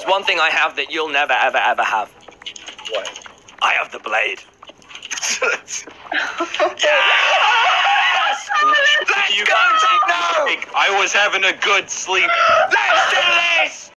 There's one thing I have that you'll never, ever, ever have. What? I have the blade. Yes! Let's go, Techno! I was having a good sleep. Let's do this!